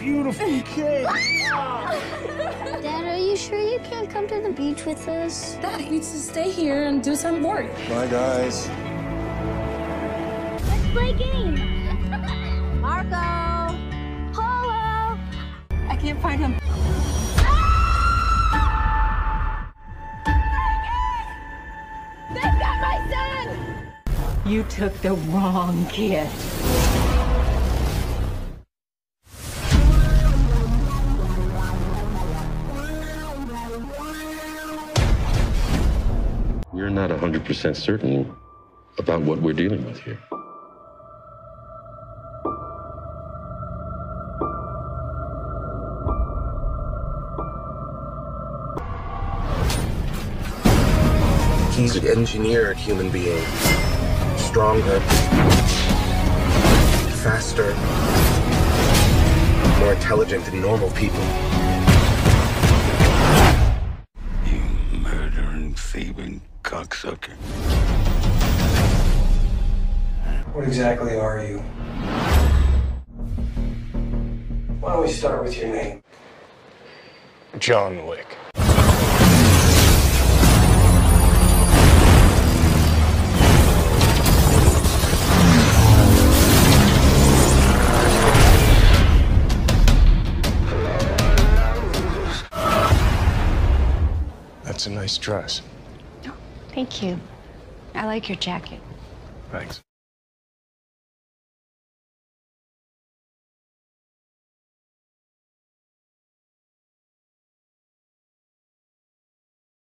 beautiful kid. Dad, are you sure you can't come to the beach with us? Dad needs to stay here and do some work. Bye, guys. Let's play games. Marco! Polo! I can't find him. They've got my son! You took the wrong kid. We're not 100% certain about what we're dealing with here. He's an engineered human being. Stronger, faster, more intelligent than normal people. You murdering, thieving cocksucker. What exactly are you? Why don't we start with your name? John Wick. That's a nice dress. Thank you. I like your jacket. Thanks.